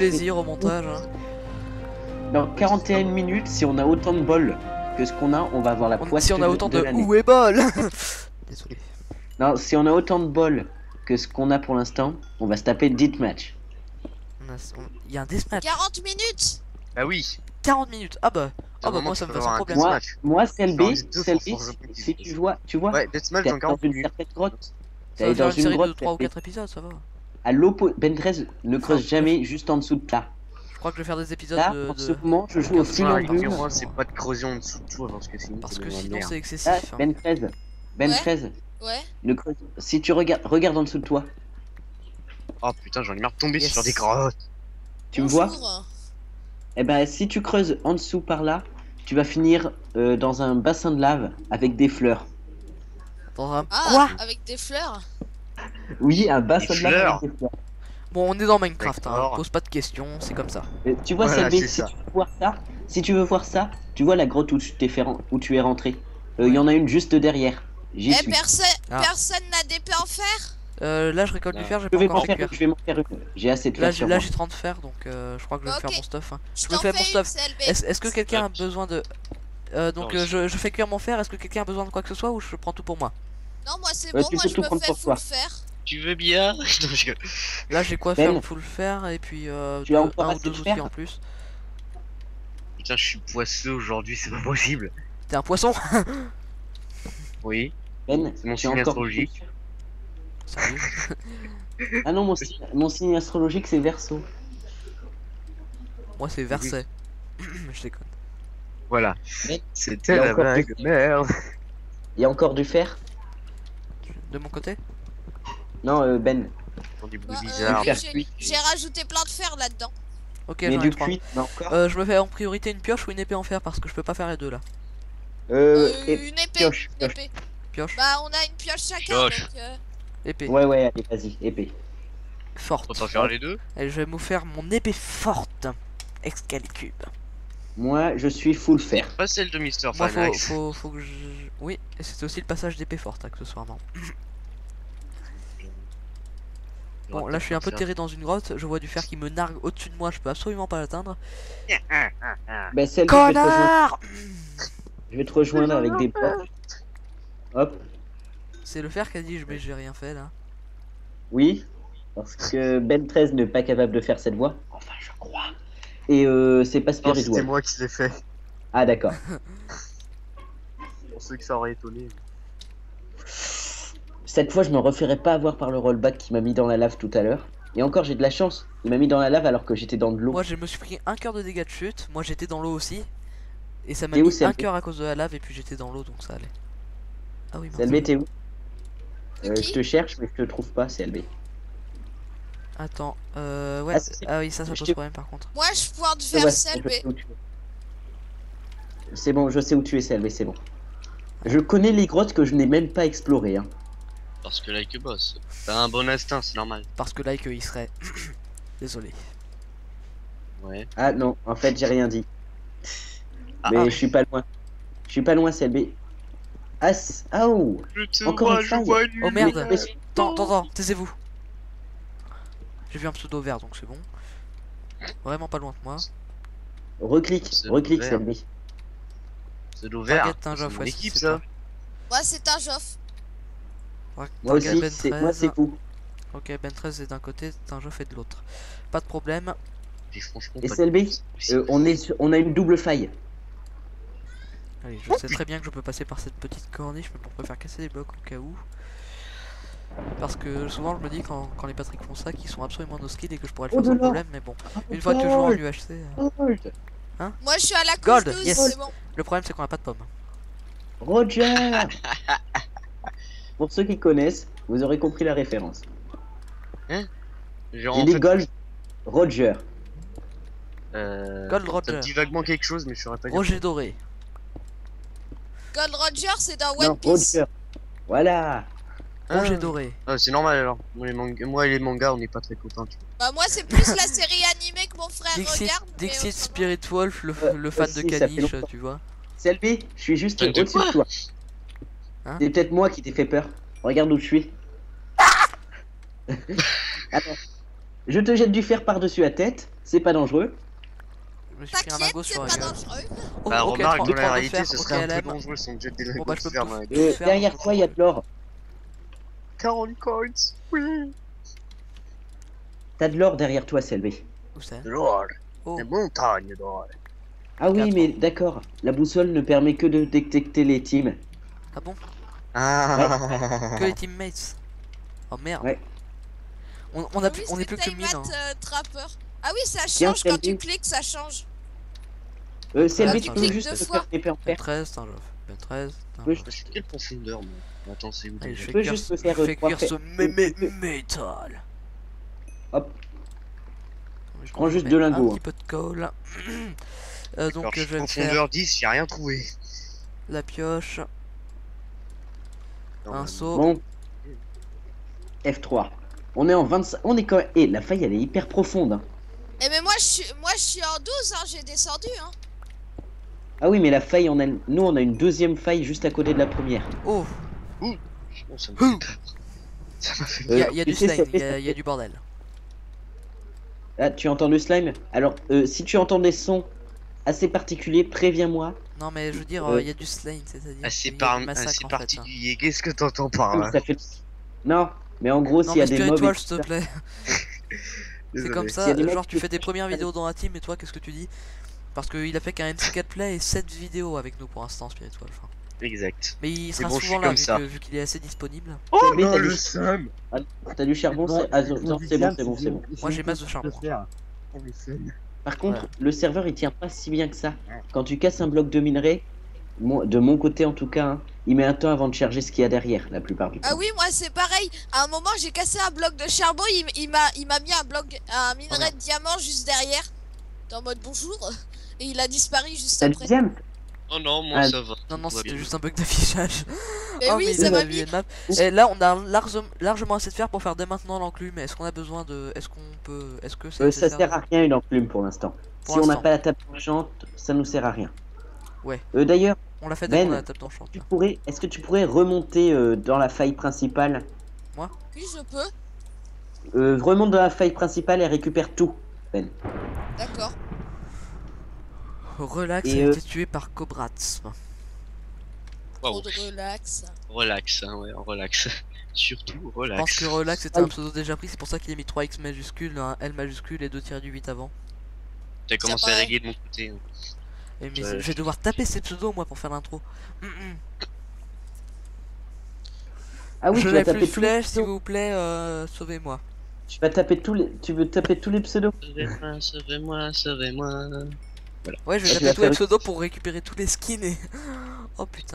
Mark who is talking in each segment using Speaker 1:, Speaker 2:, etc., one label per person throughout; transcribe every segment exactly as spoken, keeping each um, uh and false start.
Speaker 1: plaisir au montage. Hein.
Speaker 2: Dans quarante et une minutes, si on a autant de bol que ce qu'on a, on va avoir la
Speaker 1: On,
Speaker 2: poisse
Speaker 1: si on a autant de,
Speaker 2: de l'année.
Speaker 1: où est bol. Désolé.
Speaker 2: Non, si on a autant de bol que ce qu'on a pour l'instant, on va se taper deathmatch.
Speaker 1: On a- on- Il y a un deathmatch.
Speaker 3: quarante minutes.
Speaker 4: Bah oui.
Speaker 1: quarante minutes. Ah bah. Ah bah moi ça me fait sans problème.
Speaker 2: Moi,
Speaker 4: Deathmatch.
Speaker 2: moi c'est L B,
Speaker 4: Dans les deux
Speaker 2: c'est L B,
Speaker 4: pour
Speaker 2: si,
Speaker 4: forger
Speaker 2: si tu vois, tu vois,
Speaker 4: Ouais, Deathmatch
Speaker 2: t'es
Speaker 4: dans
Speaker 2: dans
Speaker 4: quarante
Speaker 2: une
Speaker 4: minutes.
Speaker 2: certaine grotte.
Speaker 1: Ça
Speaker 2: T'es
Speaker 1: va faire
Speaker 2: dans
Speaker 1: une série
Speaker 2: une
Speaker 1: de
Speaker 2: grotte.
Speaker 1: trois ou
Speaker 2: L B.
Speaker 1: quatre épisodes, ça va.
Speaker 2: À l'opposé, Ben treize ne creuse
Speaker 1: Enfin,
Speaker 2: jamais juste en dessous de là.
Speaker 1: Je crois que je vais faire des épisodes
Speaker 2: Là,
Speaker 1: de.
Speaker 2: en
Speaker 1: de-
Speaker 2: ce moment, je joue au
Speaker 1: quinze
Speaker 4: Voilà,
Speaker 2: funambule.
Speaker 4: numéro un, c'est pas de creuser en dessous de tout parce que sinon
Speaker 1: Parce
Speaker 4: c'est
Speaker 1: que
Speaker 4: de la
Speaker 1: sinon
Speaker 4: merde.
Speaker 1: c'est
Speaker 2: Ah,
Speaker 1: excessif. hein.
Speaker 2: Ben treize, Ben
Speaker 3: Ouais.
Speaker 2: treize,
Speaker 3: Ouais.
Speaker 2: ne creuse. Si tu regardes, regarde en dessous de toi.
Speaker 4: Oh putain, j'en ai marre de tomber
Speaker 1: Yes.
Speaker 4: sur des grottes.
Speaker 2: Tu me vois?
Speaker 3: Bonjour.
Speaker 2: Eh ben, si tu creuses en dessous par là, tu vas finir euh, dans un bassin de lave avec des fleurs.
Speaker 1: Dans un...
Speaker 3: Ah,
Speaker 1: Quoi?
Speaker 3: avec des fleurs.
Speaker 2: Oui, un bassin
Speaker 4: Des
Speaker 2: de lave
Speaker 4: fleurs.
Speaker 2: avec des fleurs.
Speaker 1: Bon, on est dans Minecraft, hein.
Speaker 4: D'accord.
Speaker 1: Pose pas de questions, c'est comme ça.
Speaker 2: Euh, tu vois,
Speaker 4: Voilà,
Speaker 2: Selby,
Speaker 4: c'est
Speaker 2: si
Speaker 4: ça.
Speaker 2: tu veux voir ça, si tu veux voir ça, tu vois la grotte où tu t'es fait ren- où tu es rentré. Il
Speaker 1: Ouais.
Speaker 2: y en a une juste derrière. J'y
Speaker 3: Eh,
Speaker 2: suis.
Speaker 3: personne,
Speaker 1: Ah.
Speaker 3: personne n'a d'épée en fer.
Speaker 1: Euh, là je récolte du
Speaker 4: Non.
Speaker 1: fer, j'ai
Speaker 2: Je
Speaker 1: pas
Speaker 2: vais
Speaker 1: encore
Speaker 2: m'en
Speaker 1: fait
Speaker 2: faire,
Speaker 1: cuire.
Speaker 2: je vais m'en faire une. J'ai assez de
Speaker 1: Là
Speaker 2: fer
Speaker 1: j'ai
Speaker 2: sur
Speaker 1: là,
Speaker 2: moi.
Speaker 1: j'ai trente fer donc euh, je crois que je vais
Speaker 3: Ok.
Speaker 1: faire mon stuff. hein.
Speaker 3: Je
Speaker 1: Je me
Speaker 3: t'en
Speaker 1: fais mon
Speaker 3: fais une,
Speaker 1: stuff.
Speaker 3: C L B.
Speaker 1: Est-ce est-ce que quelqu'un a besoin de. Euh, donc
Speaker 4: Non,
Speaker 1: euh,
Speaker 4: mais
Speaker 1: je, je fais cuire mon fer, est-ce que quelqu'un a besoin de quoi que ce soit ou je prends tout pour moi?
Speaker 3: Non, moi c'est
Speaker 2: Ouais,
Speaker 3: bon,
Speaker 2: tu
Speaker 3: moi
Speaker 2: peux
Speaker 3: je
Speaker 2: tout
Speaker 3: me
Speaker 2: prendre
Speaker 3: fais
Speaker 2: pour
Speaker 3: full
Speaker 2: toi.
Speaker 3: fer.
Speaker 4: Tu veux bien? Non, je rigole.
Speaker 1: Là j'ai quoi
Speaker 2: Ben,
Speaker 1: faire full fer et puis euh,
Speaker 2: tu as
Speaker 1: deux-
Speaker 2: encore
Speaker 1: un ou
Speaker 2: assez
Speaker 1: deux
Speaker 2: de
Speaker 1: outils
Speaker 2: fer
Speaker 1: en plus.
Speaker 4: Putain, je suis poisseux aujourd'hui, c'est pas possible.
Speaker 1: T'es un poisson?
Speaker 4: Oui,
Speaker 2: Ben,
Speaker 4: c'est mon
Speaker 2: tu as
Speaker 4: signe
Speaker 2: encore.
Speaker 4: astrologique.
Speaker 1: Sérieux?
Speaker 2: Ah non, mon signe, mon signe astrologique c'est Verseau.
Speaker 1: Moi c'est verset. Je déconne.
Speaker 4: Voilà.
Speaker 2: Ben, il y
Speaker 4: C'était
Speaker 2: a
Speaker 4: la
Speaker 2: encore
Speaker 4: blague,
Speaker 2: du-
Speaker 4: merde.
Speaker 2: Il y a encore du fer?
Speaker 1: De mon côté?
Speaker 2: Non, euh, Ben.
Speaker 4: Dans des bruits
Speaker 3: Bah, euh,
Speaker 4: bizarres.
Speaker 3: oui,
Speaker 2: faire
Speaker 3: j'ai-
Speaker 2: cuit.
Speaker 3: j'ai rajouté plein de fer là-dedans.
Speaker 1: Ok
Speaker 2: Mais
Speaker 1: j'en ai
Speaker 2: du
Speaker 1: trois.
Speaker 2: cuit, non encore.
Speaker 1: Euh, je me fais en priorité une pioche ou une épée en fer parce que je peux pas faire les deux là.
Speaker 2: Euh,
Speaker 3: Euh,
Speaker 2: et-
Speaker 3: une épée.
Speaker 2: pioche,
Speaker 3: Une
Speaker 2: pioche.
Speaker 3: épée.
Speaker 1: Pioche,
Speaker 3: Bah, on a une pioche chacun.
Speaker 4: Pioche.
Speaker 3: Donc, euh,
Speaker 1: épée,
Speaker 2: Ouais, ouais, allez, vas-y, épée.
Speaker 1: forte.
Speaker 4: On peut pas faire les deux?
Speaker 1: Et je vais me faire mon épée forte. Excalibur.
Speaker 2: Moi, je suis full fer.
Speaker 4: Pas celle de Mister
Speaker 1: Moi faut,
Speaker 4: Fanax.
Speaker 1: faut, faut que je... Oui, et c'était aussi le passage d'épée forte accessoirement. Bon là je suis un peu terré dans une grotte, je vois du fer qui me nargue au-dessus de moi, je peux absolument pas l'atteindre.
Speaker 2: Ben, Selby, je vais te rejoindre.
Speaker 1: Connard!
Speaker 2: Je vais te rejoindre avec des blocs. Hop,
Speaker 1: C'est le fer qui a dit je- mais j'ai rien fait là.
Speaker 2: oui. Parce que Ben treize n'est pas capable de faire cette voix. Enfin, je crois. Et euh, c'est pas
Speaker 4: Non, c'était
Speaker 2: spirituel.
Speaker 4: moi qui l'ai fait.
Speaker 2: Ah, d'accord.
Speaker 4: Pour ceux que ça aurait étonné.
Speaker 2: Cette fois, je me referai pas avoir par le rollback qui m'a mis dans la lave tout à l'heure. Et encore, j'ai de la chance. Il m'a mis dans la lave alors que j'étais dans de l'eau.
Speaker 1: Moi je me suis pris un cœur de dégâts de chute, moi j'étais dans l'eau aussi. Et ça m'a
Speaker 2: T'es où,
Speaker 1: mis un
Speaker 2: Selby
Speaker 1: cœur à cause de la lave et puis j'étais dans l'eau donc ça allait. Ah oui, mince.
Speaker 2: Selby, t'es où?
Speaker 3: de
Speaker 2: Euh,
Speaker 3: qui
Speaker 2: Je te cherche, mais je te trouve pas, Selby.
Speaker 1: Attends, euh... ouais,
Speaker 2: Ah,
Speaker 1: c'est-
Speaker 2: si.
Speaker 1: ah oui ça ça
Speaker 2: Je
Speaker 1: pose
Speaker 2: te-
Speaker 1: problème par contre.
Speaker 3: moi je pointe
Speaker 2: Je
Speaker 3: vers
Speaker 2: vois,
Speaker 3: C L
Speaker 2: je
Speaker 3: B.
Speaker 2: sais où tu es. C'est bon, je sais où tu es, Selby, c'est bon. Je connais les grottes que je n'ai même pas explorées. Hein.
Speaker 4: Parce que like boss. T'as un bon instinct, c'est normal.
Speaker 1: Parce que là que il serait... Désolé.
Speaker 4: Ouais.
Speaker 2: Ah non, en fait, j'ai rien dit.
Speaker 4: Ah,
Speaker 2: Mais
Speaker 4: ah.
Speaker 2: je suis pas loin. Je suis pas loin, Selby. Ah, c- ah, oh.
Speaker 4: Je te
Speaker 2: Encore
Speaker 4: vois,
Speaker 2: une
Speaker 4: je
Speaker 2: faille.
Speaker 4: vois une
Speaker 1: Oh merde.
Speaker 4: lumière.
Speaker 2: Mais-
Speaker 1: Attends, attends, attends, taisez-vous. J'ai vu un pseudo vert donc c'est bon. Vraiment pas loin de moi.
Speaker 2: Reclique,
Speaker 4: C'est
Speaker 2: reclique,
Speaker 4: vert.
Speaker 2: Selby.
Speaker 4: C'est l'ouvert.
Speaker 1: Target un
Speaker 4: C'est
Speaker 1: Joff,
Speaker 4: mon
Speaker 1: ouais,
Speaker 4: équipe
Speaker 1: c'est
Speaker 4: ça.
Speaker 3: Moi c'est un Joff.
Speaker 1: Tar-
Speaker 2: Moi
Speaker 1: target
Speaker 2: aussi,
Speaker 1: Ben
Speaker 2: c'est moi,
Speaker 1: treize.
Speaker 2: c'est vous.
Speaker 1: Ok, Ben treize est d'un côté, Tinjoff est de l'autre. Pas de problème.
Speaker 4: J'ai franchement
Speaker 2: Et
Speaker 4: pas de-
Speaker 2: Selby, euh, on, est sur- on a une double faille.
Speaker 1: Allez, je sais très bien que je peux passer par cette petite corniche, mais pour préférer casser des blocs au cas où. Parce que souvent je me dis quand, quand les Patrick font ça qu'ils sont absolument no skill et que je pourrais le
Speaker 2: Oh
Speaker 1: faire sans
Speaker 2: de là.
Speaker 1: problème, mais bon. Une fois que je joue en U H C, euh,
Speaker 2: Gold.
Speaker 3: Moi je suis à la couche
Speaker 1: Gold,
Speaker 3: douze,
Speaker 1: yes.
Speaker 3: c'est bon.
Speaker 1: le problème c'est qu'on a pas de pommes.
Speaker 2: Roger. Pour ceux qui connaissent, vous aurez compris la référence.
Speaker 4: Genre,
Speaker 2: J'ai
Speaker 4: en
Speaker 2: dit
Speaker 4: fait,
Speaker 2: Gold, Roger.
Speaker 1: Gold
Speaker 4: euh, Ça me
Speaker 1: Roger.
Speaker 4: dit vaguement quelque chose, mais je saurais pas dire.
Speaker 1: Roger doré.
Speaker 3: Gold Roger c'est dans
Speaker 2: Non,
Speaker 3: One Piece.
Speaker 2: Roger. Voilà.
Speaker 1: Roger
Speaker 4: Ah.
Speaker 1: doré.
Speaker 4: Ah, c'est normal alors. Moi, les mangas, moi et les mangas, on n'est pas très contents. Tu vois.
Speaker 3: Bah moi c'est plus la série animée que mon frère
Speaker 1: Dixit,
Speaker 3: regarde. mais
Speaker 1: Dixit
Speaker 3: autrement-
Speaker 1: Spirit Wolf, le,
Speaker 2: Euh,
Speaker 1: le fan
Speaker 2: aussi,
Speaker 1: de
Speaker 2: ça fait
Speaker 1: Caniche,
Speaker 2: longtemps.
Speaker 1: tu vois.
Speaker 2: Selby, je suis juste
Speaker 4: Fan de
Speaker 2: au-dessus de
Speaker 4: quoi
Speaker 2: toi.
Speaker 1: Hein
Speaker 2: C'est peut-être moi qui t'ai fait peur. Regarde où je suis. Attends. Je te jette du fer par-dessus la tête, c'est pas dangereux.
Speaker 1: Je me suis pris un
Speaker 3: T'inquiète,
Speaker 1: lingot
Speaker 3: c'est
Speaker 1: sur la
Speaker 3: pas
Speaker 1: gueule.
Speaker 3: dangereux.
Speaker 1: Oh,
Speaker 4: Bah,
Speaker 1: ok,
Speaker 4: remarque,
Speaker 1: trois-
Speaker 4: dans la
Speaker 1: trois de
Speaker 4: réalité,
Speaker 1: fer,
Speaker 4: ce
Speaker 1: ok,
Speaker 4: serait un
Speaker 1: L M.
Speaker 4: peu dangereux si on jette des
Speaker 1: Bon,
Speaker 4: lingots
Speaker 1: bah,
Speaker 4: de
Speaker 1: je peux
Speaker 4: fer
Speaker 1: plus-
Speaker 4: dans la
Speaker 1: plus
Speaker 2: Euh,
Speaker 1: faire,
Speaker 2: derrière
Speaker 1: donc je
Speaker 2: toi, il y a
Speaker 1: peux-
Speaker 2: de l'or.
Speaker 4: quarante coins, oui.
Speaker 2: T'as de l'or derrière toi, C L B.
Speaker 1: Où c'est?
Speaker 4: De l'or,
Speaker 1: Oh,
Speaker 4: des montagnes d'or.
Speaker 2: Ah oui,
Speaker 1: Quatre.
Speaker 2: mais d'accord. La boussole ne permet que de détecter les teams.
Speaker 1: ah bon?
Speaker 4: Ah.
Speaker 1: Que les teammates. Oh merde.
Speaker 2: Ouais.
Speaker 1: On, on, a
Speaker 3: Oui,
Speaker 1: plus, on est
Speaker 3: c'est
Speaker 1: plus que
Speaker 3: Time
Speaker 1: mille. Hein.
Speaker 3: at, euh, Trapper. Ah oui, ça
Speaker 2: Tiens,
Speaker 3: change quand tu
Speaker 2: Selby.
Speaker 3: cliques, ça change.
Speaker 2: Euh, C L B,
Speaker 1: Ouais,
Speaker 2: tu
Speaker 1: tu
Speaker 2: peux
Speaker 1: cliques
Speaker 2: juste
Speaker 3: deux
Speaker 2: te
Speaker 3: fois.
Speaker 2: faire épée en
Speaker 1: Ben
Speaker 2: fer.
Speaker 1: treize, c'est un jof. Ben treize, c'est un
Speaker 2: Oui,
Speaker 1: jof.
Speaker 4: Je suis quelle profondeur, moi? Attends, c'est où
Speaker 1: Allez,
Speaker 4: déjà?
Speaker 1: je fais
Speaker 2: peux
Speaker 1: cuire,
Speaker 2: juste
Speaker 1: ce,
Speaker 2: me faire,
Speaker 1: je
Speaker 2: euh,
Speaker 1: fais
Speaker 2: trois
Speaker 1: cuire
Speaker 2: fer-
Speaker 1: ce mémé métal.
Speaker 2: Hop.
Speaker 1: Je
Speaker 2: prends juste
Speaker 1: mets
Speaker 2: deux lingots,
Speaker 1: Un petit peu de colle. Euh,
Speaker 4: D'accord,
Speaker 1: donc
Speaker 4: je
Speaker 1: je
Speaker 4: suis
Speaker 1: vais me faire
Speaker 4: profondeur dix, j'ai rien trouvé.
Speaker 1: la pioche,
Speaker 4: Non,
Speaker 1: un
Speaker 4: mais-
Speaker 1: seau.
Speaker 2: Bon. F trois. On est en vingt-cinq. On est quand même. Et la faille, elle est hyper profonde. hein.
Speaker 3: Eh mais moi je suis moi je suis en douze, hein, j'ai descendu hein.
Speaker 2: Ah oui, mais la faille, on a... nous, on a une deuxième faille juste à côté de la première.
Speaker 1: Oh,
Speaker 4: Oh, ça me fait peur. Ça m'a fait
Speaker 1: il y a,
Speaker 2: Euh,
Speaker 1: il y a
Speaker 2: tu
Speaker 1: du
Speaker 2: sais,
Speaker 1: slime,
Speaker 2: ça
Speaker 1: il y,
Speaker 2: fait-
Speaker 1: a- il y a du bordel.
Speaker 2: Ah, tu entends le slime? Alors, euh, si tu entends des sons assez particuliers, préviens-moi.
Speaker 1: Non mais je veux dire,
Speaker 2: Euh,
Speaker 1: euh, il y a du slime, c'est-à-dire
Speaker 4: assez,
Speaker 1: qu'il y a
Speaker 4: par...
Speaker 1: du massacre
Speaker 4: assez
Speaker 1: en fait. hein.
Speaker 4: particulier. Qu'est-ce que t'entends par
Speaker 2: Oui,
Speaker 4: là?
Speaker 2: ça fait... Non, mais en gros,
Speaker 1: Non
Speaker 2: s'il y a
Speaker 1: mais
Speaker 2: des mobs...
Speaker 1: spiritual
Speaker 2: et
Speaker 1: s'il
Speaker 2: tout
Speaker 1: te
Speaker 2: ça-
Speaker 1: plaît. C'est
Speaker 4: Désolé.
Speaker 1: comme
Speaker 2: S'il y
Speaker 1: ça,
Speaker 2: a des mecs
Speaker 1: genre
Speaker 2: qui
Speaker 1: tu fais des
Speaker 2: font-
Speaker 1: premières vidéos dans la team et toi qu'est-ce que tu dis? Parce qu'il a fait qu'un M C quatre play et sept vidéos avec nous pour l'instant spiritual. Enfin.
Speaker 4: Exact.
Speaker 1: Mais il sera
Speaker 4: bon, je
Speaker 1: souvent
Speaker 4: suis
Speaker 1: là
Speaker 4: comme
Speaker 1: vu
Speaker 4: ça.
Speaker 1: que- vu qu'il est assez disponible.
Speaker 4: Oh
Speaker 2: Mais
Speaker 4: non,
Speaker 2: t'as
Speaker 4: le
Speaker 2: du-
Speaker 4: seum.
Speaker 2: Ah, t'as du charbon, c'est... Ah, non, non, c'est bon, c'est bon, c'est bon.
Speaker 1: Moi, j'ai masse de charbon.
Speaker 4: Oh, le seum.
Speaker 2: Par contre,
Speaker 1: Ouais.
Speaker 2: le serveur, il tient pas si bien que ça. Quand tu casses un bloc de minerai, moi- de mon côté en tout cas, hein, il met un temps avant de charger ce qu'il y a derrière, la plupart du temps.
Speaker 3: Ah oui, moi c'est pareil. À un moment j'ai cassé un bloc de charbon, il, il m'a il m'a mis un bloc un minerai de diamant juste derrière. T'es en mode bonjour et il a disparu juste
Speaker 2: T'as le
Speaker 3: après.
Speaker 2: deuxième?
Speaker 4: Oh non, moi
Speaker 2: Ah,
Speaker 4: ça va.
Speaker 1: Non non
Speaker 4: Tout va
Speaker 1: c'était
Speaker 4: bien.
Speaker 1: juste un bug d'affichage.
Speaker 3: Mais
Speaker 1: Oh,
Speaker 3: oui,
Speaker 1: mais
Speaker 3: ça
Speaker 1: il
Speaker 3: m'a
Speaker 1: a
Speaker 3: mis.
Speaker 1: vu une map. Et là on a large- largement assez de fer pour faire dès maintenant l'enclume. Mais est-ce qu'on a besoin de. Est-ce qu'on peut. Est-ce que c'est
Speaker 2: Euh, ça
Speaker 1: nécessaire
Speaker 2: sert à rien une enclume pour l'instant.
Speaker 1: Pour
Speaker 2: Si on n'a
Speaker 1: l'instant.
Speaker 2: pas la table d'enchant, ça nous sert à rien.
Speaker 1: Ouais.
Speaker 2: Euh, D'ailleurs,
Speaker 1: On l'a fait dès qu'on
Speaker 2: Ben,
Speaker 1: a la table d'enchant.
Speaker 2: tu pourrais, est-ce que tu pourrais remonter euh, dans la faille principale?
Speaker 3: Oui, je peux.
Speaker 2: euh, Remonte dans la faille principale et récupère tout. Ben.
Speaker 3: D'accord.
Speaker 1: Relax
Speaker 2: Et,
Speaker 1: a
Speaker 2: euh,
Speaker 1: été tué par Cobrats.
Speaker 3: Trop
Speaker 4: Waouh.
Speaker 3: de relax.
Speaker 4: Relax, hein, ouais, relax. Surtout
Speaker 1: Je pense
Speaker 4: relax.
Speaker 1: que Relax était
Speaker 2: Ah
Speaker 1: un
Speaker 2: oui.
Speaker 1: pseudo déjà pris, c'est pour ça qu'il a mis trois X majuscule, un L majuscule et deux tirés du huit avant.
Speaker 4: T'as commencé à
Speaker 3: paraît.
Speaker 4: régler de mon côté. hein.
Speaker 1: Et mais
Speaker 4: Ouais,
Speaker 1: je vais devoir taper ces pseudos moi pour faire l'intro. Hum, hum.
Speaker 2: Ah oui,
Speaker 1: je
Speaker 2: tu vas
Speaker 1: n'ai plus
Speaker 2: taper
Speaker 1: de
Speaker 2: tous les
Speaker 1: flèche, s'il
Speaker 2: pseudos.
Speaker 1: vous plaît, euh, sauvez-moi.
Speaker 2: Tu vas taper tous les, tu veux taper tous les pseudos.
Speaker 4: Sauvez-moi, sauvez-moi, sauvez-moi.
Speaker 1: Ouais, je vais
Speaker 2: Ah, tu
Speaker 1: taper
Speaker 2: vas
Speaker 1: tous les
Speaker 2: faire-
Speaker 1: pseudos pour récupérer tous les skins et... Oh putain.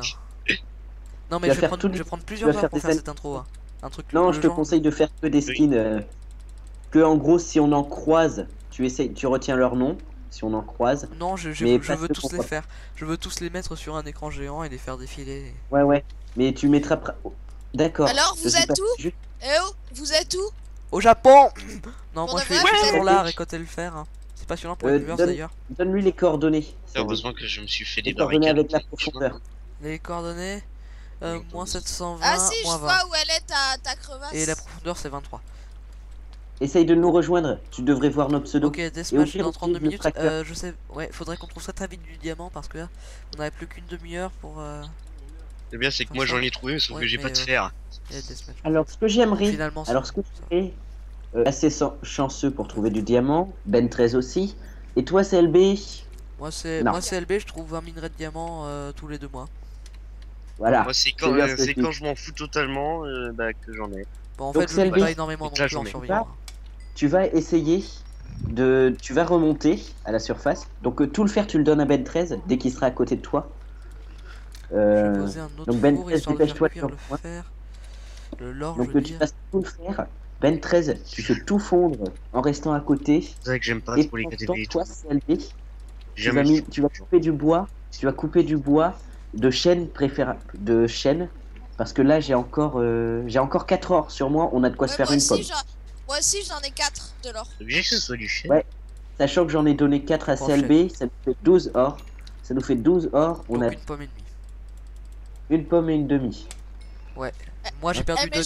Speaker 1: Non mais
Speaker 2: vas
Speaker 1: je vais,
Speaker 2: faire
Speaker 1: prendre,
Speaker 2: tous les-
Speaker 1: je vais prendre
Speaker 2: tu
Speaker 1: plusieurs
Speaker 2: vas
Speaker 1: heures
Speaker 2: faire
Speaker 1: pour
Speaker 2: des
Speaker 1: faire
Speaker 2: scènes-
Speaker 1: cette intro. Hein. Un truc
Speaker 2: Non,
Speaker 1: le
Speaker 2: je te
Speaker 1: genre-
Speaker 2: conseille de faire que des skins. euh, que en gros, si on en croise, tu essayes, tu retiens leur nom. Si on en croise.
Speaker 1: Non, je, je-
Speaker 2: Mais
Speaker 1: je
Speaker 2: pas
Speaker 1: veux
Speaker 2: ceux
Speaker 1: tous
Speaker 2: qu'on
Speaker 1: les
Speaker 2: voit.
Speaker 1: faire. Je veux tous les mettre sur un écran géant et les faire défiler.
Speaker 2: Ouais, ouais. Mais tu mettras. pra- D'accord.
Speaker 3: Alors,
Speaker 2: Je
Speaker 3: vous
Speaker 2: sais
Speaker 3: êtes
Speaker 2: pas,
Speaker 3: où
Speaker 2: juste-
Speaker 3: Eh oh, vous êtes où?
Speaker 1: Au Japon. Non,
Speaker 3: Pour
Speaker 1: moi
Speaker 3: de
Speaker 1: je suis
Speaker 3: vrai, vous
Speaker 1: toujours
Speaker 2: êtes-
Speaker 1: là à récolter le fer. hein. C'est passionnant pour
Speaker 2: Euh,
Speaker 1: les viewers
Speaker 2: donne-
Speaker 1: d'ailleurs.
Speaker 2: Donne-lui les coordonnées. c'est
Speaker 4: Heureusement que je me suis fait des
Speaker 2: Les coordonnées
Speaker 4: barricades.
Speaker 2: avec la profondeur.
Speaker 1: Les coordonnées, euh,
Speaker 4: Oui,
Speaker 1: moins
Speaker 4: attends.
Speaker 1: sept cent vingt,
Speaker 3: Ah si, je
Speaker 1: moins vingt.
Speaker 3: vois où elle est ta, ta crevasse.
Speaker 1: Et la profondeur c'est vingt-trois.
Speaker 2: Essaye de nous rejoindre. Tu devrais voir nos pseudos.
Speaker 1: Ok, deathmatch
Speaker 2: pire,
Speaker 1: dans
Speaker 2: utilise
Speaker 1: trente-deux
Speaker 2: le
Speaker 1: minutes.
Speaker 2: tracker.
Speaker 1: Euh, je sais, ouais, faudrait qu'on trouve ça très vite du diamant parce que là, on avait plus qu'une demi-heure pour. Euh...
Speaker 4: Le bien, c'est que moi j'en ai trouvé, sauf
Speaker 1: Ouais,
Speaker 4: que j'ai
Speaker 1: mais,
Speaker 4: pas de
Speaker 1: euh,
Speaker 4: fer.
Speaker 1: il y a deathmatch.
Speaker 2: Alors, ce que j'aimerais.
Speaker 1: Finalement, c'est-
Speaker 2: Alors, ce que je fais. euh, assez san- chanceux pour trouver du diamant. Ben treize aussi. Et toi, C L B.
Speaker 1: moi c'est,
Speaker 2: Non.
Speaker 1: moi c'est L B, je trouve un minerai de diamant euh, tous les deux mois.
Speaker 2: Voilà.
Speaker 4: Moi, c'est quand,
Speaker 2: bien
Speaker 4: euh,
Speaker 2: ce que
Speaker 4: c'est
Speaker 2: je
Speaker 4: quand
Speaker 2: dis.
Speaker 4: je m'en fous totalement euh, bah, que j'en ai.
Speaker 1: Bon, en
Speaker 2: Donc,
Speaker 1: fait, je
Speaker 2: c'est
Speaker 1: lis
Speaker 2: L B.
Speaker 1: pas énormément
Speaker 4: Donc
Speaker 1: non
Speaker 4: là,
Speaker 1: plus en
Speaker 4: j'en ai.
Speaker 1: survivant.
Speaker 2: Tu vas essayer de. Tu vas remonter à la surface. Donc, euh, tout le fer, tu le donnes à Ben treize dès qu'il sera à côté de toi.
Speaker 1: Je vais
Speaker 2: Euh,
Speaker 1: poser un autre
Speaker 2: donc Ben
Speaker 1: four
Speaker 2: treize,
Speaker 1: histoire de faire
Speaker 2: dépêche-toi de
Speaker 1: cuire le
Speaker 2: faire-
Speaker 1: fer. Le lore,
Speaker 2: donc,
Speaker 1: je veux
Speaker 2: euh, tu
Speaker 1: dire.
Speaker 2: passes tout le fer. Ben treize, tu fais tout fondre en restant à côté.
Speaker 4: C'est vrai que j'aime pas
Speaker 2: Et
Speaker 4: trop les
Speaker 2: pendant
Speaker 4: catégories.
Speaker 2: ce temps, toi, C L B, tu
Speaker 4: Jamais
Speaker 2: vas,
Speaker 4: je
Speaker 2: mis-
Speaker 4: fais
Speaker 2: tu vas
Speaker 4: ça.
Speaker 2: couper du bois. Tu vas couper du bois de chêne préférable. De chêne. Parce que là, j'ai encore, euh, j'ai encore quatre ors sur moi. On a de quoi
Speaker 3: Ouais,
Speaker 2: se faire
Speaker 3: moi,
Speaker 2: une
Speaker 3: aussi,
Speaker 2: pomme.
Speaker 3: j'en... moi aussi j'en ai quatre de l'or.
Speaker 4: C'est obligé que ce soit du chien.
Speaker 2: Ouais. Sachant que j'en ai donné quatre à
Speaker 1: Bon,
Speaker 2: C L B, ça nous fait douze or. Ça nous fait douze or. On
Speaker 1: Donc
Speaker 2: a
Speaker 1: une pomme et demie.
Speaker 2: une pomme et une demi.
Speaker 1: Moi j'ai perdu
Speaker 3: eh, mais
Speaker 1: deux
Speaker 3: je-
Speaker 1: cœurs.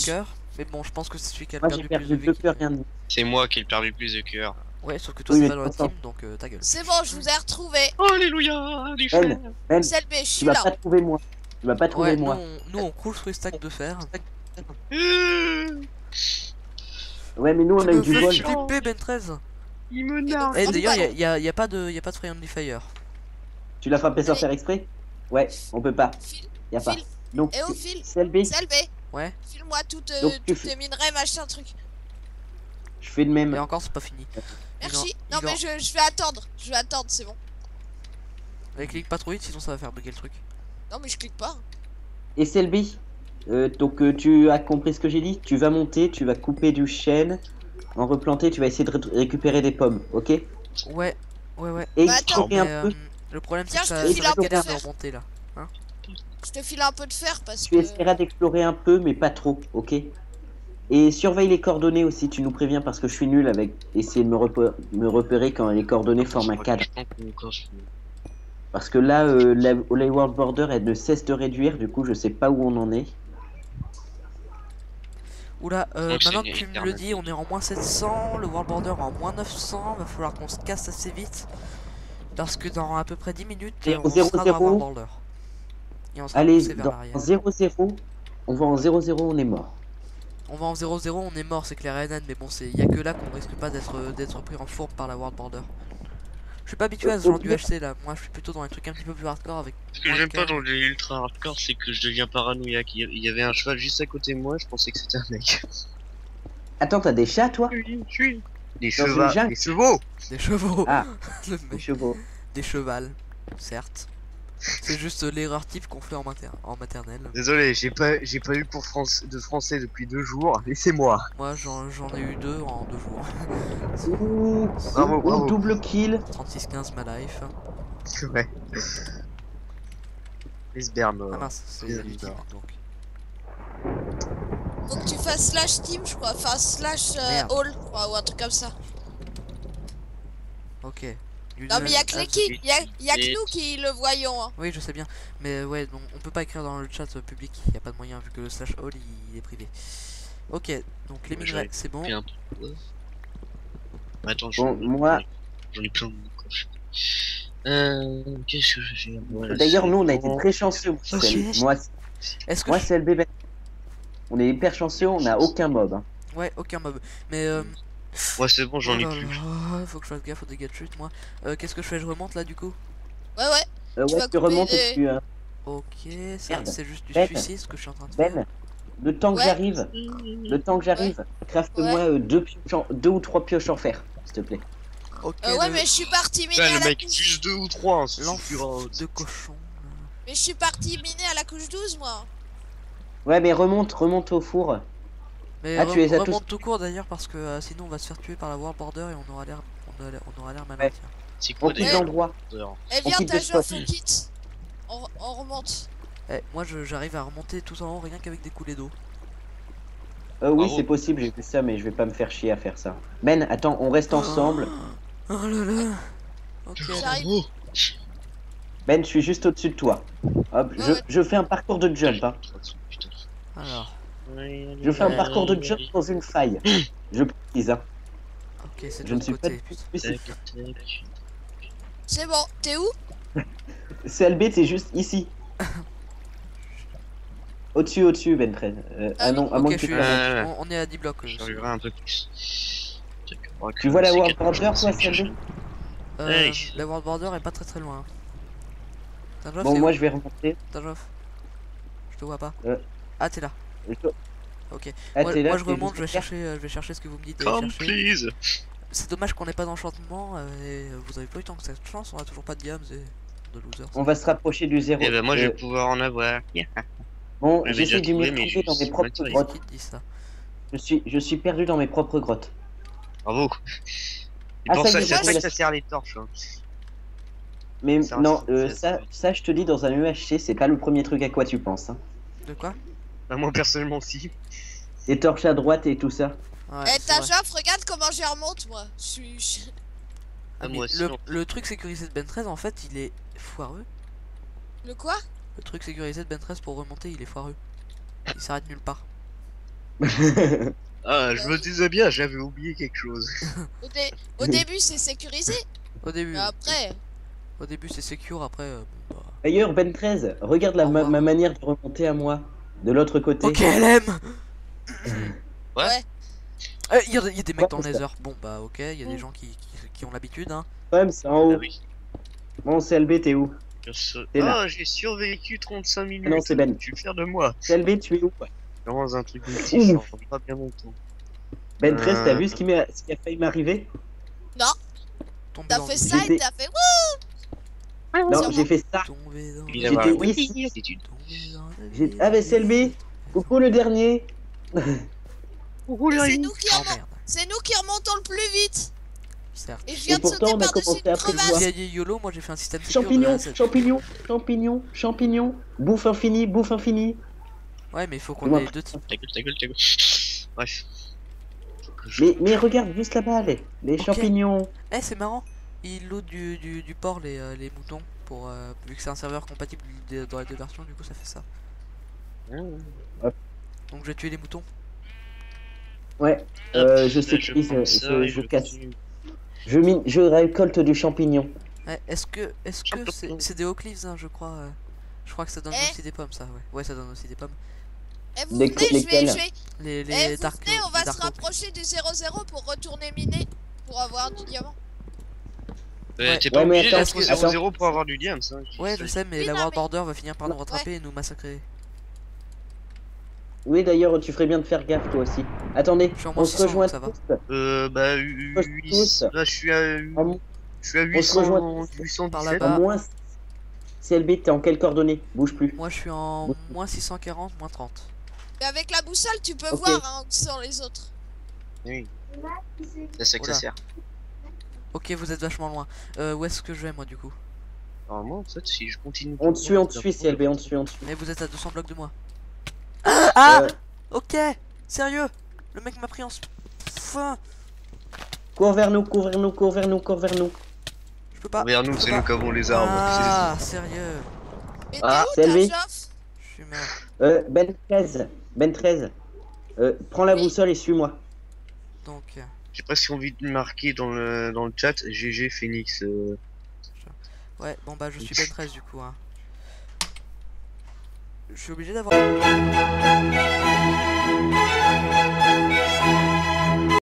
Speaker 1: Mais bon, je pense que c'est celui qui a
Speaker 2: Moi j'ai
Speaker 1: perdu plus de
Speaker 2: perdu deux
Speaker 1: vie.
Speaker 2: cœurs, rien de.
Speaker 4: C'est moi qui ai perdu plus de cœur.
Speaker 1: Ouais, sauf que toi,
Speaker 2: Oui,
Speaker 1: c'est
Speaker 2: mais
Speaker 1: pas dans la
Speaker 2: attends.
Speaker 1: team, donc euh, ta gueule.
Speaker 3: C'est bon, je vous ai retrouvé.
Speaker 4: Alléluia, des
Speaker 2: Ben,
Speaker 4: frères.
Speaker 2: Ben,
Speaker 3: Selby, je
Speaker 2: tu
Speaker 3: suis
Speaker 2: vas
Speaker 3: là.
Speaker 2: pas trouver moi. Tu vas pas trouver
Speaker 1: Ouais, nous
Speaker 2: moi.
Speaker 1: on, nous on croule sur les stacks de fer.
Speaker 4: Euh,
Speaker 2: Ouais, mais nous on
Speaker 1: Tu
Speaker 2: a eu
Speaker 1: me
Speaker 2: du
Speaker 1: fais
Speaker 2: bol.
Speaker 1: flipper, Ben treize.
Speaker 4: Il me
Speaker 3: Et
Speaker 4: nargue.
Speaker 1: Eh,
Speaker 3: donc,
Speaker 1: d'ailleurs,
Speaker 3: pas
Speaker 1: y a, y, a, y a pas de, y a pas de Friendly Fire.
Speaker 2: Tu l'as frappé sans
Speaker 3: Allez.
Speaker 2: faire exprès? Ouais, on peut pas.
Speaker 3: File,
Speaker 2: Y a pas.
Speaker 3: file.
Speaker 2: Donc,
Speaker 3: Et au fil,
Speaker 2: Selby,
Speaker 3: Selby,
Speaker 1: Ouais,
Speaker 3: file-moi toutes, euh,
Speaker 2: Donc, tu
Speaker 3: toutes
Speaker 2: fais-
Speaker 3: tes minerais, machin, truc.
Speaker 2: je fais de même.
Speaker 1: et encore, c'est pas fini.
Speaker 3: Merci.
Speaker 1: Il
Speaker 3: Non,
Speaker 1: en-
Speaker 3: mais je, je vais attendre. Je vais attendre, c'est bon.
Speaker 1: Mais clique pas trop vite, sinon ça va faire bugger le truc.
Speaker 3: Non, mais je clique pas.
Speaker 2: Et Selby, euh, donc euh, tu as compris ce que j'ai dit? Tu vas monter, tu vas couper du chêne, en replanter, tu vas essayer de ré- récupérer des pommes, ok? Et
Speaker 1: Ouais, ouais, ouais.
Speaker 3: Bah, attends.
Speaker 2: explorer
Speaker 1: Mais
Speaker 2: un
Speaker 1: euh,
Speaker 2: peu.
Speaker 1: le problème, c'est
Speaker 3: Tiens,
Speaker 1: que
Speaker 3: je
Speaker 1: ça,
Speaker 3: te
Speaker 1: ça
Speaker 3: file
Speaker 1: va
Speaker 3: un peu
Speaker 1: galère
Speaker 3: de
Speaker 1: de
Speaker 3: fer.
Speaker 1: remonter là.
Speaker 3: Je te file un peu de fer parce
Speaker 2: Tu
Speaker 3: que.
Speaker 2: essaieras d'explorer un peu, mais pas trop, ok? Et surveille les coordonnées aussi, tu nous préviens parce que je suis nul avec essayer de me, repé- me repérer quand les coordonnées forment un cadre. Parce que là, euh, la, les World Border, elle ne cesse de réduire, du coup, je sais pas où on en est.
Speaker 1: Oula, euh,
Speaker 4: Donc, c'est
Speaker 1: maintenant que
Speaker 4: une
Speaker 1: tu me le
Speaker 4: alternative.
Speaker 1: dis, on est en moins sept cents, le World Border en moins neuf cents, va falloir qu'on se casse assez vite. Parce que dans à peu près dix minutes,
Speaker 2: Et
Speaker 1: on
Speaker 2: au zéro
Speaker 1: sera dans
Speaker 2: zéro,
Speaker 1: World Border. Et on sera
Speaker 2: Allez,
Speaker 1: poussé vers
Speaker 2: dans
Speaker 1: l'arrière.
Speaker 2: zéro zéro, on va en zéro zéro, on est mort.
Speaker 1: On va en zéro zéro, on est mort, c'est clair et net, mais bon, il y a que là qu'on risque pas d'être d'être pris en fourbe par la World Border. Je suis pas habitué à ce
Speaker 2: Au
Speaker 1: genre du
Speaker 2: pire-
Speaker 1: H C là, moi je suis plutôt dans les trucs un petit peu plus hardcore avec.
Speaker 4: Ce que
Speaker 1: moins de
Speaker 4: j'aime pas
Speaker 1: cœur.
Speaker 4: dans les ultra hardcore, c'est que je deviens paranoïaque. Il y- il y avait un cheval juste à côté de moi, je pensais que c'était un mec.
Speaker 2: Attends, t'as des chats, toi?
Speaker 4: Oui, je suis. Des
Speaker 2: Dans une
Speaker 4: chevaux.
Speaker 2: jungle.
Speaker 4: Des chevaux.
Speaker 1: Des chevaux.
Speaker 2: Ah,
Speaker 1: Le
Speaker 2: des
Speaker 1: mec.
Speaker 2: chevaux.
Speaker 1: Des chevals, certes. C'est juste euh, l'erreur type qu'on fait en, mater en maternelle.
Speaker 4: Désolé, j'ai pas, j'ai pas eu cours France, de français depuis deux jours. Laissez-moi.
Speaker 1: Moi j'en j'en ai eu deux en deux jours.
Speaker 2: Ouh,
Speaker 4: Bravo,
Speaker 2: ouh,
Speaker 4: bravo.
Speaker 2: double kill.
Speaker 1: trente-six quinze ma life.
Speaker 4: Ouais. Les spermes.
Speaker 1: Ah mince, c'est
Speaker 4: Bien
Speaker 1: du team
Speaker 4: bizarre.
Speaker 1: donc.
Speaker 3: Faut que tu fasses slash team, je crois. Enfin, slash euh,
Speaker 1: Merde.
Speaker 3: all, je crois, ou un truc comme ça.
Speaker 1: Ok. Du
Speaker 3: Non, mais y'a que
Speaker 1: ah,
Speaker 3: les qui Y'a y a que nous qui le voyons. Hein.
Speaker 1: Oui, je sais bien. Mais euh, ouais, donc on peut pas écrire dans le chat euh, public. Y a pas de moyen vu que le slash all il est privé. Ok, donc les
Speaker 4: Ouais,
Speaker 1: minerais,
Speaker 4: j'avais
Speaker 1: c'est bon.
Speaker 4: Pris un peu. Ouais. Attends,
Speaker 2: Bon,
Speaker 4: je-
Speaker 2: moi-
Speaker 4: J'en ai plein de coches. Euh. Qu'est-ce que je vais faire Voilà,
Speaker 2: D'ailleurs,
Speaker 4: c'est
Speaker 2: nous, on a été
Speaker 4: bon.
Speaker 2: très chanceux.
Speaker 4: Ça,
Speaker 2: Celle-
Speaker 4: c'est-
Speaker 2: Moi,
Speaker 1: Est-ce que
Speaker 2: moi
Speaker 1: je-
Speaker 2: c'est L B B. On est hyper chanceux, on n'a aucun mob. hein.
Speaker 1: ouais, aucun mob. Mais euh...
Speaker 4: Moi, c'est bon, j'en ai
Speaker 1: oh là
Speaker 4: plus.
Speaker 1: là, faut que je fasse gaffe aux dégâts de chute moi. Euh, Qu'est-ce que je fais? Je remonte là du coup?
Speaker 3: Ouais, ouais.
Speaker 2: Euh,
Speaker 3: Tu
Speaker 2: ouais,
Speaker 3: vas
Speaker 2: tu
Speaker 3: couper
Speaker 2: remontes
Speaker 3: des-
Speaker 2: et tu. euh,
Speaker 1: Ok, ça
Speaker 2: Merde.
Speaker 1: c'est juste du
Speaker 2: Ben.
Speaker 1: suicide ce que je suis en train de faire.
Speaker 2: Ben, le temps que
Speaker 3: Ouais.
Speaker 2: j'arrive, le temps que j'arrive, crafte-moi euh, deux, pioches en- deux ou trois pioches en fer, s'il te plaît.
Speaker 1: Ok,
Speaker 3: Euh, ouais,
Speaker 1: le-
Speaker 3: mais je suis parti miner
Speaker 4: Putain,
Speaker 3: à
Speaker 4: le
Speaker 3: la
Speaker 4: mec,
Speaker 3: couche.
Speaker 4: juste deux ou trois, hein, ça suffira.
Speaker 1: l'enfant de cochon.
Speaker 3: Mais je suis parti miner à la couche douze, moi.
Speaker 2: Ouais, mais remonte, remonte au four.
Speaker 1: Mais
Speaker 2: Ah,
Speaker 1: re-
Speaker 2: tu les as
Speaker 1: remonte tout court d'ailleurs parce que euh, sinon on va se faire tuer par la World Border et on aura l'air on aura l'air- on aura l'air malin.
Speaker 2: Ouais.
Speaker 1: tiens.
Speaker 4: C'est
Speaker 2: On
Speaker 4: quoi
Speaker 2: quitte
Speaker 4: des
Speaker 2: l'endroit.
Speaker 4: heures
Speaker 3: Eh,
Speaker 2: On
Speaker 3: viens,
Speaker 2: quitte
Speaker 3: t'as
Speaker 2: le
Speaker 3: joué,
Speaker 2: spot.
Speaker 3: on quitte. On, on remonte.
Speaker 1: Eh, moi je- j'arrive à remonter tout en haut rien qu'avec des coulées d'eau.
Speaker 2: Euh, oui,
Speaker 4: Bravo.
Speaker 2: c'est possible, j'ai fait ça, mais je vais pas me faire chier à faire ça. Ben, attends, on reste ensemble.
Speaker 1: Oh là là. Ok.
Speaker 3: J'arrive.
Speaker 4: Oh.
Speaker 2: Ben, je suis juste au-dessus de toi. Hop, je,
Speaker 3: Ouais, ouais.
Speaker 2: je fais un parcours de jump. Hein.
Speaker 4: Putain.
Speaker 1: Alors,
Speaker 2: Je fais un
Speaker 1: Euh,
Speaker 2: parcours de jump dans une faille. Je précise. Hein.
Speaker 1: ok, c'est de
Speaker 2: Je ne
Speaker 1: l'autre
Speaker 2: suis pas
Speaker 1: côté.
Speaker 2: du tout
Speaker 1: putain.
Speaker 2: spécifique.
Speaker 4: Tac, tac.
Speaker 3: C'est bon, t'es où?
Speaker 2: C L B, c'est juste ici. Au-dessus, au-dessus, Ben treize. Euh,
Speaker 3: Ah
Speaker 2: ah
Speaker 3: oui.
Speaker 2: non, à
Speaker 1: Ok,
Speaker 2: moins
Speaker 1: je
Speaker 2: que tu
Speaker 1: suis,
Speaker 2: te
Speaker 4: Euh,
Speaker 1: on, on est à dix blocs. euh,
Speaker 4: J'arriverai un peu plus. Tac, on va
Speaker 2: Tu vois la
Speaker 4: c'est
Speaker 2: World
Speaker 4: quatre-
Speaker 2: Border, toi,
Speaker 4: c'est
Speaker 2: C L B?
Speaker 4: chercher.
Speaker 1: Euh,
Speaker 4: Hey.
Speaker 1: La World Border est pas très très loin. Tinjoff,
Speaker 2: Bon,
Speaker 1: c'est
Speaker 2: moi
Speaker 1: où
Speaker 2: je vais remonter.
Speaker 1: Tinjoff, je te vois pas.
Speaker 2: Euh.
Speaker 1: Ah, t'es là.
Speaker 2: Je-
Speaker 1: Ok.
Speaker 2: Ah,
Speaker 1: moi,
Speaker 2: t'es là, moi,
Speaker 1: je
Speaker 2: t'es
Speaker 1: remonte,
Speaker 2: juste
Speaker 1: je vais
Speaker 2: derrière.
Speaker 1: chercher, euh, je vais chercher ce que vous me dites d'aller
Speaker 4: Come
Speaker 1: chercher.
Speaker 4: please.
Speaker 1: C'est dommage qu'on n'ait pas d'enchantement euh, et euh, vous avez pas eu tant que cette chance, on a toujours pas de diams et de losers.
Speaker 2: On va se rapprocher du zéro.
Speaker 4: Eh ben, moi, je
Speaker 2: Euh,
Speaker 4: vais pouvoir en avoir. Yeah.
Speaker 2: Bon,
Speaker 4: j'avais
Speaker 2: j'essaie
Speaker 4: déjà
Speaker 2: de m'y
Speaker 4: trouvé, mais
Speaker 2: retrouver dans
Speaker 4: je-
Speaker 2: mes propres
Speaker 4: c'est
Speaker 2: grottes.
Speaker 1: Qui te dit ça?
Speaker 2: Je suis, je suis perdu dans mes propres grottes.
Speaker 4: Bravo. Et
Speaker 2: Ah,
Speaker 4: pour
Speaker 2: ça
Speaker 4: ça,
Speaker 2: y est,
Speaker 4: c'est pour
Speaker 2: j'ai
Speaker 4: ça que
Speaker 2: trouvé
Speaker 4: ça sert les torches. Hein.
Speaker 2: Mais
Speaker 4: Ça,
Speaker 2: non,
Speaker 4: ça,
Speaker 2: euh,
Speaker 4: ça,
Speaker 2: ça,
Speaker 4: ça.
Speaker 2: ça, je te dis, dans un E H C, c'est pas le premier truc à quoi tu penses. Hein.
Speaker 1: De quoi?
Speaker 4: Bah, moi, personnellement, si.
Speaker 2: Les torches à droite et tout ça.
Speaker 1: Ouais,
Speaker 3: Eh,
Speaker 1: c'est
Speaker 3: ta
Speaker 1: vrai.
Speaker 3: job, regarde comment j'y remonte, moi. Je suis. je-
Speaker 1: Ah,
Speaker 4: Ah,
Speaker 1: mais
Speaker 4: moi aussi,
Speaker 1: le,
Speaker 4: en fait.
Speaker 1: le truc sécurisé de Ben treize en fait il est foireux.
Speaker 3: Le quoi?
Speaker 1: Le truc sécurisé de Ben treize pour remonter il est foireux. Il s'arrête nulle part.
Speaker 4: Ah, je me disais bien, j'avais oublié quelque chose.
Speaker 3: Au, dé- au début, c'est sécurisé.
Speaker 1: Au début,
Speaker 3: Mais après,
Speaker 1: au début c'est secure, après. euh, bon, bah...
Speaker 2: D'ailleurs, Ben treize, regarde la,
Speaker 1: Au
Speaker 2: ma,
Speaker 1: revoir.
Speaker 2: ma manière de remonter à moi. De l'autre côté.
Speaker 1: Ok, L M.
Speaker 4: Ouais.
Speaker 3: ouais.
Speaker 1: Il y, a y a des mecs
Speaker 2: Ouais,
Speaker 1: dans le
Speaker 2: c'est
Speaker 1: Nether. Bon, bah, ok, il y a des gens qui, qui, qui ont l'habitude, hein.
Speaker 2: Ouais, mais c'est en haut.
Speaker 4: Ah oui.
Speaker 2: Bon, C L B, t'es où?
Speaker 4: Je se-
Speaker 2: T'es là.
Speaker 4: Ah, j'ai survécu trente-cinq minutes.
Speaker 2: Ah non, c'est Ben.
Speaker 4: Tu es fier de moi.
Speaker 2: C L B, tu es où?
Speaker 4: Dans un truc multi, ça prend pas bien longtemps.
Speaker 2: Ben treize, t'as
Speaker 4: Euh.
Speaker 2: vu ce qui, m'est- ce qui a failli m'arriver?
Speaker 3: Non,
Speaker 1: Tomber
Speaker 3: t'as
Speaker 1: dans
Speaker 3: fait
Speaker 1: le-
Speaker 3: ça et
Speaker 2: J'étais-
Speaker 3: t'as fait wouh.
Speaker 2: Non,
Speaker 3: Sûrement.
Speaker 2: j'ai fait ça.
Speaker 1: Tomber dans
Speaker 4: Il
Speaker 1: le-
Speaker 4: a
Speaker 2: J'étais
Speaker 4: marre.
Speaker 2: ici.
Speaker 4: Attitude.
Speaker 1: tomber dans le
Speaker 2: J'ai-
Speaker 1: vide.
Speaker 2: Ah, ben C L B, coucou le dernier.
Speaker 4: Coucou,
Speaker 3: Et
Speaker 4: les
Speaker 3: c'est
Speaker 4: amis.
Speaker 3: nous qui
Speaker 1: Oh
Speaker 3: remontons,
Speaker 1: merde,
Speaker 3: c'est nous qui remontons le plus vite.
Speaker 1: certes.
Speaker 3: Et je viens
Speaker 2: Et
Speaker 3: de sauter
Speaker 2: pourtant, on a
Speaker 3: par-dessus
Speaker 2: commencé
Speaker 3: une
Speaker 2: à prévoir.
Speaker 3: crevasse.
Speaker 1: Si elle est YOLO, moi j'ai fait un système secure de A
Speaker 2: Champignons,
Speaker 1: à Z.
Speaker 2: champignons, champignons, champignons. Bouffe infinie, bouffe infinie.
Speaker 1: Ouais, mais il faut qu'on
Speaker 2: Dis-moi.
Speaker 1: ait deux types.
Speaker 4: Ta gueule, ta gueule, ta gueule. Bref. Faut que je-
Speaker 2: Mais, mais regarde juste là-bas, les, les
Speaker 1: Ok.
Speaker 2: champignons.
Speaker 1: Eh, c'est marrant. Il loot du, du, du porc, les, euh, les moutons. Pour, euh, vu que c'est un serveur compatible de- dans les deux versions, du coup ça fait ça. Donc je vais tuer les moutons.
Speaker 2: Ouais, euh, je
Speaker 4: Hop,
Speaker 2: sais
Speaker 4: là, je
Speaker 2: qui,
Speaker 4: prends
Speaker 2: je,
Speaker 4: ça
Speaker 2: je,
Speaker 4: et
Speaker 2: je
Speaker 4: je
Speaker 2: casse.
Speaker 4: continue.
Speaker 2: Je, mine, je récolte du champignon.
Speaker 1: Eh, est-ce que est-ce que c'est
Speaker 4: Champignons.
Speaker 1: c'est des Oak Leaves, hein, je crois. euh. Je crois que ça donne
Speaker 3: Eh.
Speaker 1: aussi des pommes, ça. Ouais, ouais, ça donne aussi des pommes.
Speaker 3: Et vous
Speaker 2: Des-
Speaker 3: venez, je vais,
Speaker 2: lesquels
Speaker 3: je vais.
Speaker 1: Les, les
Speaker 3: Eh, vous
Speaker 1: dark
Speaker 3: venez, on
Speaker 1: les
Speaker 3: va
Speaker 1: dark
Speaker 3: se
Speaker 1: oak.
Speaker 3: rapprocher du zéro zéro pour retourner miner. Pour avoir du diamant.
Speaker 4: Euh,
Speaker 1: Ouais.
Speaker 4: T'es pas
Speaker 2: Ouais, mais
Speaker 4: obligé
Speaker 2: attends,
Speaker 4: d'être au
Speaker 1: attends.
Speaker 4: zéro zéro pour avoir du diams. Hein.
Speaker 1: Ouais, je sais, mais
Speaker 3: Oui,
Speaker 1: la
Speaker 3: non,
Speaker 1: World
Speaker 3: mais-
Speaker 1: Border va finir par nous rattraper
Speaker 3: Ouais.
Speaker 1: et nous massacrer.
Speaker 2: Oui, d'ailleurs, tu ferais bien de faire gaffe, toi aussi. Attendez,
Speaker 1: Je suis en
Speaker 2: on
Speaker 1: moins
Speaker 2: se
Speaker 1: six cents,
Speaker 2: rejoint
Speaker 1: ça va.
Speaker 2: tous.
Speaker 4: Euh, bah, huit
Speaker 2: tous.
Speaker 4: Là, je suis à,
Speaker 2: En,
Speaker 4: je suis à
Speaker 2: on se rejoint
Speaker 4: huit cents,
Speaker 2: tous.
Speaker 4: huit cent
Speaker 1: Par
Speaker 4: dix-sept.
Speaker 1: là-bas.
Speaker 2: en moins. C L B, t'es en quelles coordonnées? Bouge plus.
Speaker 1: Moi je suis en moins six cent quarante, moins trente.
Speaker 3: Mais avec la boussole, tu peux
Speaker 2: Ok.
Speaker 3: voir hein, où sont les autres.
Speaker 4: Oui. C'est ça que ça
Speaker 1: Oula.
Speaker 4: sert.
Speaker 1: Ok, vous êtes vachement loin. Euh, où est-ce que je vais moi du coup?
Speaker 4: Normalement, en fait, si je continue.
Speaker 2: On te suit, on te suit, C L B, on te suit, on te suit.
Speaker 1: Mais vous êtes à deux cents blocs de moi. Ah,
Speaker 2: Euh,
Speaker 1: ok, sérieux. Le mec m'a pris en s- fin.
Speaker 2: cours vers nous, cours vers nous, cours vers nous, cours vers nous.
Speaker 1: Je peux pas.
Speaker 4: Vers nous,
Speaker 1: je peux
Speaker 4: c'est
Speaker 1: pas.
Speaker 4: nous qui avons les arbres.
Speaker 1: Ah, sérieux.
Speaker 3: Mais t'es
Speaker 2: Ah,
Speaker 3: où
Speaker 2: c'est
Speaker 3: ta
Speaker 2: lui.
Speaker 3: chauffe?
Speaker 1: Je suis mort.
Speaker 2: Euh, Ben treize, Ben treize. Euh, prends la
Speaker 3: Oui.
Speaker 2: boussole et suis-moi.
Speaker 1: Donc, euh,
Speaker 4: J'ai presque envie de marquer dans le, dans le chat G G Phoenix. Euh...
Speaker 1: ouais, bon bah je suis Ben treize du coup. Hein. Je suis obligé d'avoir.